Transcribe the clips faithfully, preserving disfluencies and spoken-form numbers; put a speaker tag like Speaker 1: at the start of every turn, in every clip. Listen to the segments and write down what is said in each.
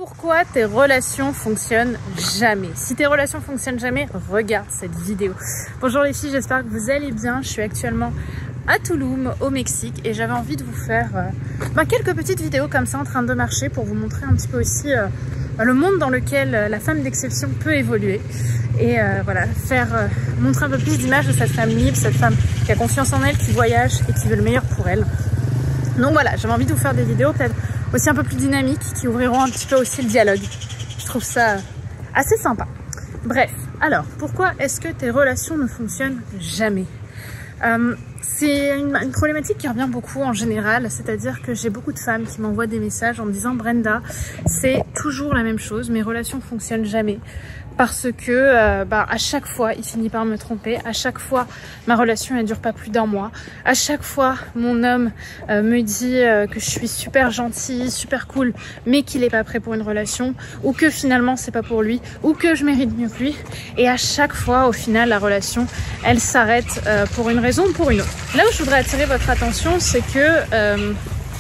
Speaker 1: pourquoi tes relations fonctionnent jamais. Si tes relations fonctionnent jamais, regarde cette vidéo. Bonjour les filles, j'espère que vous allez bien. Je suis actuellement à Tulum, au Mexique, et j'avais envie de vous faire euh, bah, quelques petites vidéos comme ça en train de marcher pour vous montrer un petit peu aussi euh, le monde dans lequel euh, la femme d'exception peut évoluer. Et euh, voilà, faire euh, montrer un peu plus d'images de cette femme libre, cette femme qui a confiance en elle, qui voyage et qui veut le meilleur pour elle. Donc voilà, j'avais envie de vous faire des vidéos peut-être aussi un peu plus dynamiques, qui ouvriront un petit peu aussi le dialogue. Je trouve ça assez sympa. Bref, alors, pourquoi est-ce que tes relations ne fonctionnent jamais ? euh, C'est une, une problématique qui revient beaucoup en général, c'est-à-dire que j'ai beaucoup de femmes qui m'envoient des messages en me disant « Brenda, c'est toujours la même chose, mes relations fonctionnent jamais. » Parce que euh, bah, à chaque fois, il finit par me tromper. À chaque fois, ma relation elle dure pas plus d'un mois. À chaque fois, mon homme euh, me dit euh, que je suis super gentille, super cool, mais qu'il est pas prêt pour une relation, ou que finalement c'est pas pour lui, ou que je mérite mieux que lui. Et à chaque fois, au final, la relation, elle s'arrête euh, pour une raison ou pour une autre. Là où je voudrais attirer votre attention, c'est que euh,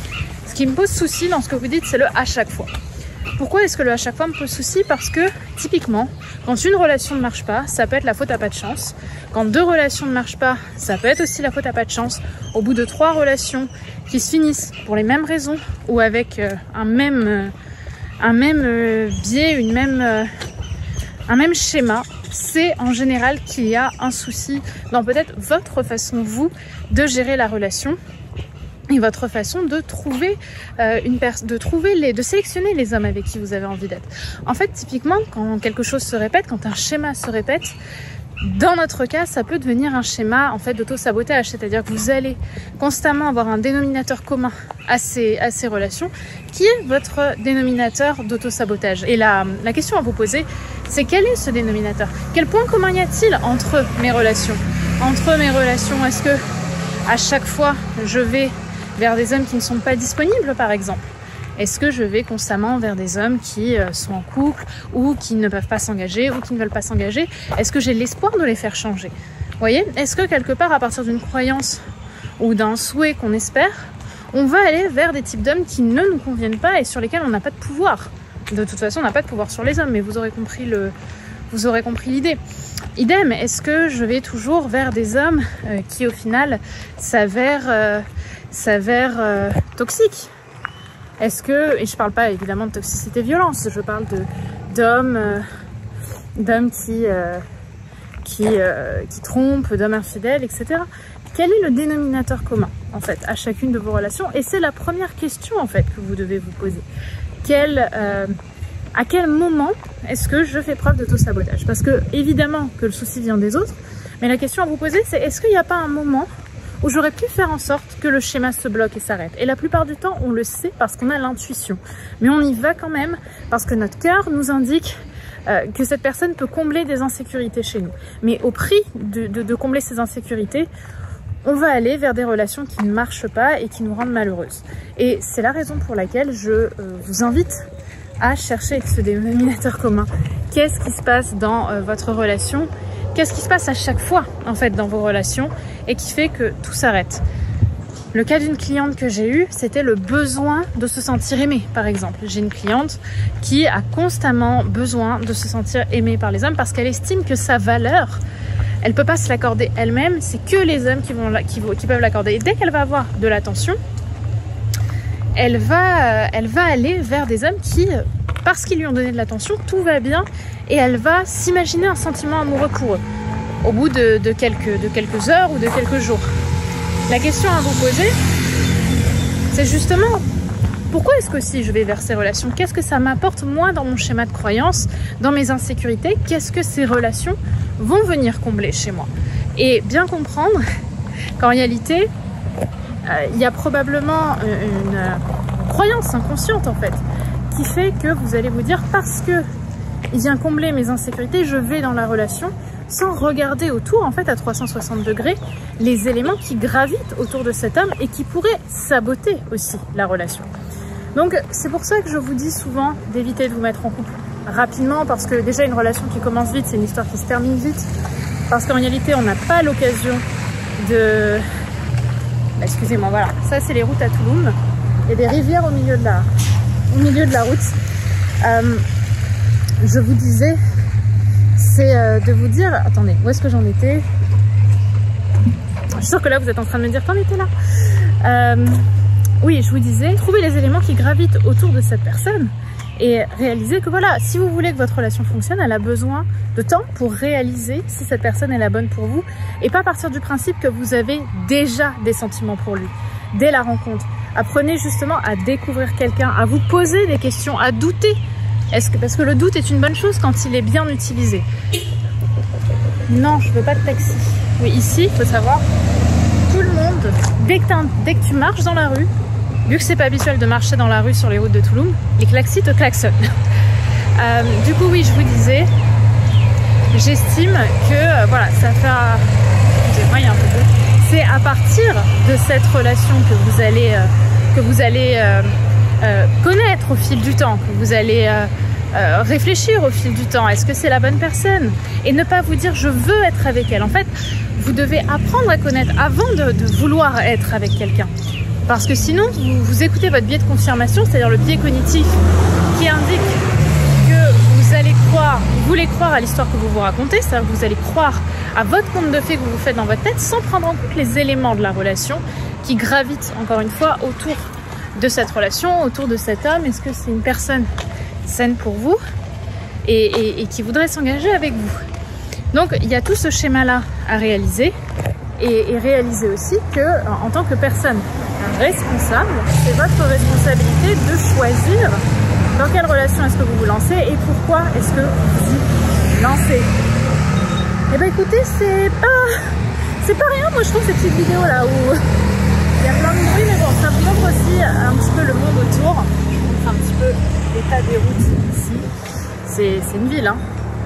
Speaker 1: ce qui me pose souci dans ce que vous dites, c'est le à chaque fois. Pourquoi est-ce que le à chaque fois me pose souci? Parce que, typiquement, quand une relation ne marche pas, ça peut être la faute à pas de chance. Quand deux relations ne marchent pas, ça peut être aussi la faute à pas de chance. Au bout de trois relations qui se finissent pour les mêmes raisons ou avec euh, un même, euh, un même euh, biais, une même, euh, un même schéma, c'est en général qu'il y a un souci dans peut-être votre façon, vous, de gérer la relation. Et votre façon de trouver euh, une personne, de trouver les, de sélectionner les hommes avec qui vous avez envie d'être. En fait, typiquement, quand quelque chose se répète, quand un schéma se répète, dans notre cas, ça peut devenir un schéma en fait d'auto-sabotage, c'est-à-dire que vous allez constamment avoir un dénominateur commun à ces, à ces relations, qui est votre dénominateur d'auto-sabotage. Et la, la question à vous poser, c'est quel est ce dénominateur? Quel point commun y a-t-il entre mes relations? Entre mes relations, est-ce que à chaque fois, je vais vers des hommes qui ne sont pas disponibles, par exemple? Est-ce que je vais constamment vers des hommes qui euh, sont en couple ou qui ne peuvent pas s'engager ou qui ne veulent pas s'engager? Est-ce que j'ai l'espoir de les faire changer? Vous voyez? Est-ce que quelque part, à partir d'une croyance ou d'un souhait qu'on espère, on va aller vers des types d'hommes qui ne nous conviennent pas et sur lesquels on n'a pas de pouvoir? De toute façon, on n'a pas de pouvoir sur les hommes, mais vous aurez compris le, vous aurez compris l'idée. Idem, est-ce que je vais toujours vers des hommes euh, qui, au final, s'avèrent euh, s'avère euh, toxique? Est-ce que, et je parle pas évidemment de toxicité violence, je parle de d'hommes euh, d'hommes qui euh, qui, euh, qui trompent, d'hommes infidèles, et cetera. Quel est le dénominateur commun en fait à chacune de vos relations? Et c'est la première question en fait que vous devez vous poser. Quel, euh, à quel moment est-ce que je fais preuve d'auto-sabotage? Parce que évidemment que le souci vient des autres, mais la question à vous poser c'est est-ce qu'il n'y a pas un moment où j'aurais pu faire en sorte que le schéma se bloque et s'arrête? Et la plupart du temps, on le sait parce qu'on a l'intuition. Mais on y va quand même parce que notre cœur nous indique euh, que cette personne peut combler des insécurités chez nous. Mais au prix de, de, de combler ces insécurités, on va aller vers des relations qui ne marchent pas et qui nous rendent malheureuses. Et c'est la raison pour laquelle je euh, vous invite à chercher ce dénominateur commun. Qu'est-ce qui se passe dans euh, votre relation? Qu'est-ce qui se passe à chaque fois en fait dans vos relations et qui fait que tout s'arrête? Le cas d'une cliente que j'ai eue, c'était le besoin de se sentir aimée, par exemple. J'ai une cliente qui a constamment besoin de se sentir aimée par les hommes parce qu'elle estime que sa valeur, elle ne peut pas se l'accorder elle-même, c'est que les hommes qui, vont, qui, qui peuvent l'accorder. Et dès qu'elle va avoir de l'attention, elle va, elle va aller vers des hommes qui, parce qu'ils lui ont donné de l'attention, tout va bien et elle va s'imaginer un sentiment amoureux pour eux au bout de, de, quelques, de quelques heures ou de quelques jours. La question à vous poser, c'est justement pourquoi est-ce que si je vais vers ces relations, qu'est-ce que ça m'apporte moi dans mon schéma de croyance, dans mes insécurités, qu'est-ce que ces relations vont venir combler chez moi? Et bien comprendre qu'en réalité, euh, il y a probablement une, une croyance inconsciente en fait, qui fait que vous allez vous dire parce que il vient combler mes insécurités, je vais dans la relation sans regarder autour en fait à trois cent soixante degrés les éléments qui gravitent autour de cet homme et qui pourraient saboter aussi la relation. Donc c'est pour ça que je vous dis souvent d'éviter de vous mettre en couple rapidement parce que déjà une relation qui commence vite, c'est une histoire qui se termine vite parce qu'en réalité on n'a pas l'occasion de... Excusez-moi, voilà, ça c'est les routes à Tulum, il y a des rivières au milieu de la, au milieu de la route Euh, je vous disais, c'est euh, de vous dire... Attendez, où est-ce que j'en étais? Je suis sûre que là, vous êtes en train de me dire, t'en étais là. Euh, oui, je vous disais, trouvez les éléments qui gravitent autour de cette personne et réalisez que voilà, si vous voulez que votre relation fonctionne, elle a besoin de temps pour réaliser si cette personne est la bonne pour vous et pas partir du principe que vous avez déjà des sentiments pour lui dès la rencontre. Apprenez justement à découvrir quelqu'un, à vous poser des questions, à douter. Est-ce que, parce que le doute est une bonne chose quand il est bien utilisé. Non, je veux pas de taxi. Oui, ici, il faut savoir, tout le monde, dès que, dès que tu marches dans la rue, vu que c'est pas habituel de marcher dans la rue sur les routes de Touloum, les klaxis te klaxonnent. euh, du coup, oui, je vous disais, j'estime que, euh, voilà, ça fait... Excusez-moi, il y a un peu de... C'est à partir de cette relation que vous allez, euh, que vous allez euh, euh, connaître au fil du temps, que vous allez euh, euh, réfléchir au fil du temps. Est-ce que c'est la bonne personne? Et ne pas vous dire je veux être avec elle. En fait, vous devez apprendre à connaître avant de, de vouloir être avec quelqu'un. Parce que sinon, vous, vous écoutez votre biais de confirmation, c'est-à-dire le biais cognitif qui indique que vous allez croire, vous voulez croire à l'histoire que vous vous racontez, c'est-à-dire que vous allez croire à votre conte de fées que vous vous faites dans votre tête sans prendre en compte les éléments de la relation qui gravitent, encore une fois, autour de cette relation, autour de cet homme. Est-ce que c'est une personne saine pour vous et, et, et qui voudrait s'engager avec vous? Donc, il y a tout ce schéma-là à réaliser et, et réaliser aussi que, en tant que personne responsable, c'est votre responsabilité de choisir dans quelle relation est-ce que vous vous lancez et pourquoi est-ce que vous y lancez. Et ben écoutez, c'est pas c'est pas rien, moi je trouve, ces petites vidéos là où il y a plein de bruit, mais bon, ça vous montre aussi un petit peu le monde autour. Je vous montre un petit peu l'état des routes ici. C'est une ville, hein.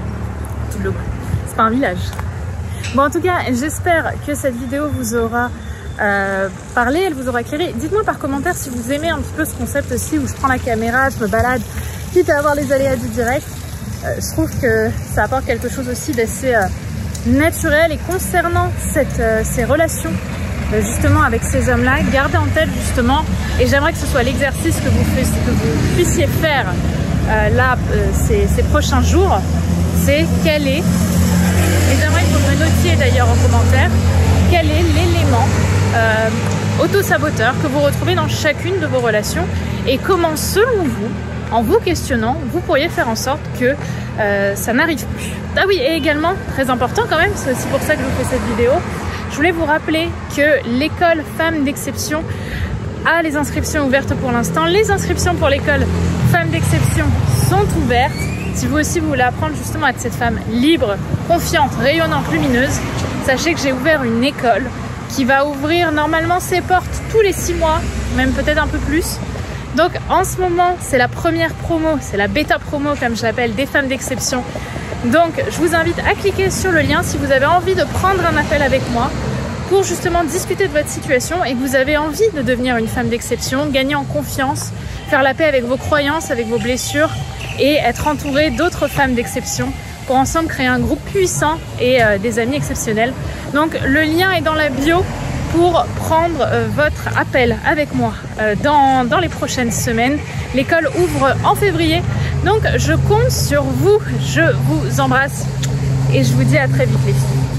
Speaker 1: C'est pas un village. Bon, en tout cas, j'espère que cette vidéo vous aura Euh, parler, elle vous aura éclairé. Dites-moi par commentaire si vous aimez un petit peu ce concept aussi où je prends la caméra, je me balade, quitte à avoir les aléas du direct. Euh, je trouve que ça apporte quelque chose aussi d'assez euh, naturel. Et concernant cette, euh, ces relations euh, justement avec ces hommes-là, gardez en tête justement, et j'aimerais que ce soit l'exercice que vous, que vous puissiez faire euh, là euh, ces, ces prochains jours, c'est quel est, et j'aimerais que vous me notiez d'ailleurs en commentaire, quel est l'élément euh, auto-saboteur que vous retrouvez dans chacune de vos relations et comment, selon vous, en vous questionnant, vous pourriez faire en sorte que euh, ça n'arrive plus. Ah oui, et également, très important quand même, c'est aussi pour ça que je vous fais cette vidéo, je voulais vous rappeler que l'école Femmes d'Exception a les inscriptions ouvertes pour l'instant. Les inscriptions pour l'école Femmes d'Exception sont ouvertes. Si vous aussi vous voulez apprendre justement à être cette femme libre, confiante, rayonnante, lumineuse, sachez que j'ai ouvert une école qui va ouvrir normalement ses portes tous les six mois, même peut-être un peu plus. Donc en ce moment, c'est la première promo, c'est la bêta promo comme je l'appelle, des femmes d'exception. Donc je vous invite à cliquer sur le lien si vous avez envie de prendre un appel avec moi pour justement discuter de votre situation et que vous avez envie de devenir une femme d'exception, gagner en confiance, faire la paix avec vos croyances, avec vos blessures et être entouré d'autres femmes d'exception pour ensemble créer un groupe puissant et euh, des amis exceptionnels. Donc le lien est dans la bio pour prendre euh, votre appel avec moi euh, dans, dans les prochaines semaines. L'école ouvre en février, donc je compte sur vous, je vous embrasse et je vous dis à très vite les filles.